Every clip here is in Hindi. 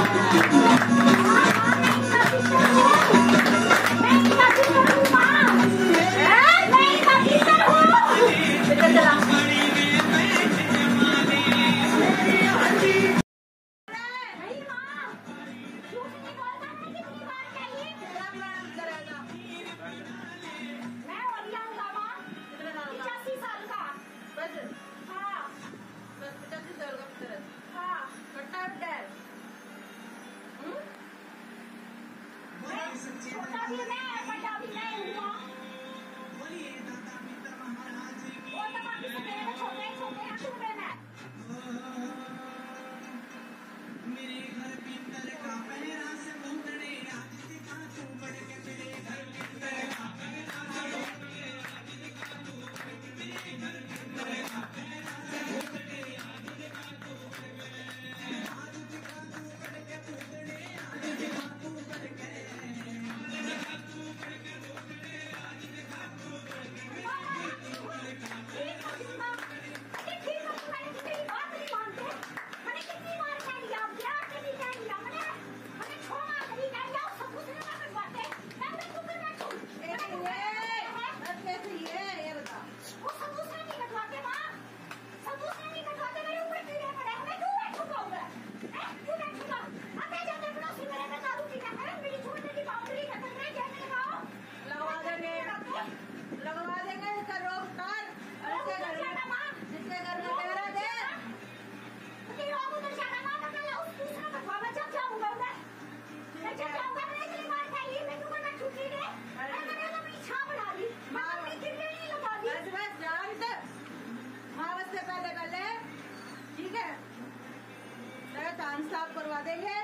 कान साफ करवा देंगे।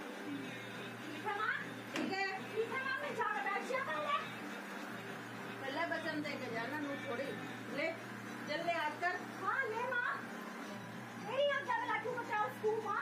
ठीक है पहले बचन दे के जाना, नू थोड़ी ले चल ले आज कर। हाँ ले माँ मेरी आज्ञा में लाठू बचाओ स्कूल माँ।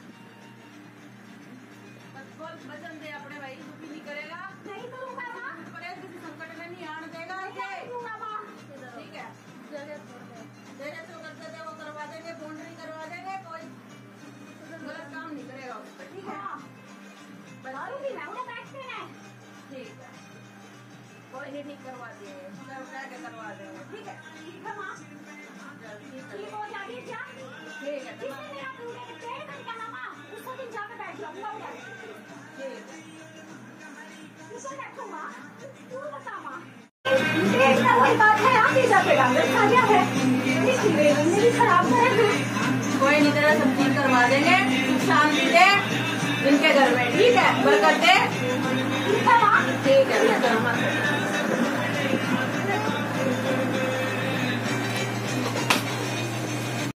बचन दे अपने भाई, तू भी नहीं करेगा। नहीं करूँगा माँ, पर किसी संकट में नहीं आने देगा। ठीक है तेरे तो करते थे वो करवा देंगे, बाउंड्री करवा देंगे, कोई गलत काम नहीं करेगा उस पर। ठीक है दारूंगी मैं उन्हें बैठते हैं। ठीक है कोई नहीं, ठीक करवा दिए, के करवा देंगे। ठीक है माँ ठीक हो जाएगी क्या? ठीक है जिसने मेरा पेड़ कट गया माँ उस दिन जाकर बैठ जाऊंगा। ठीक है किसको बैठूंगा तू बता माँ। वही बात है आप ही जाके डांगर खा गया है, मेरी खराब करे। कोई नहीं तेरा सब ठीक करवा देंगे, शांति दे इनके घर में। ठीक है बरकत दे। ठीक है माँ ठीक है।